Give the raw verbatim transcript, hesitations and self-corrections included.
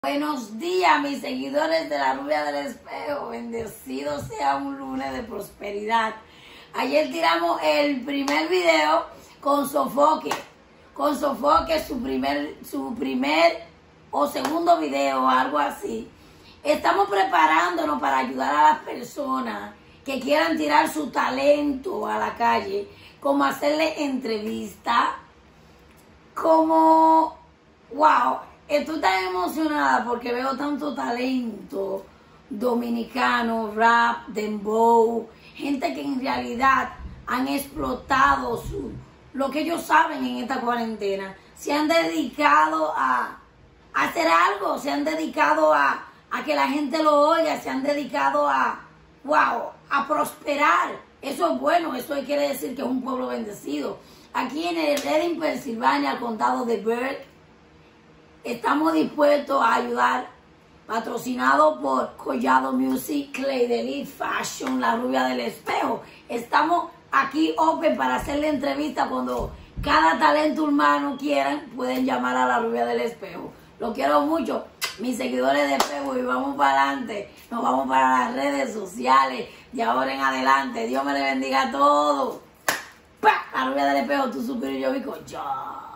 Buenos días, mis seguidores de la Rubia del Espejo. Bendecido sea un lunes de prosperidad. Ayer tiramos el primer video con Sofoque. Con Sofoque, su primer, su primer o segundo video, algo así. Estamos preparándonos para ayudar a las personas que quieran tirar su talento a la calle, como hacerle entrevista, como, wow, estoy tan emocionada porque veo tanto talento dominicano, rap, dembow, gente que en realidad han explotado su, lo que ellos saben en esta cuarentena. Se han dedicado a, a hacer algo, se han dedicado a, a que la gente lo oiga, se han dedicado a, wow, a prosperar. Eso es bueno, eso quiere decir que es un pueblo bendecido. Aquí en el Reading, Pensilvania, el condado de Burke, estamos dispuestos a ayudar, patrocinado por Collado Music, Clay de Elite Fashion, La Rubia del Espejo. Estamos aquí open para hacerle entrevista cuando cada talento humano quieran, pueden llamar a La Rubia del Espejo. Lo quiero mucho, mis seguidores de Facebook, y vamos para adelante. Nos vamos para las redes sociales de ahora en adelante. Dios me le bendiga a todos. ¡Pah! La Rubia del Espejo, tu superior, yo vi con yo.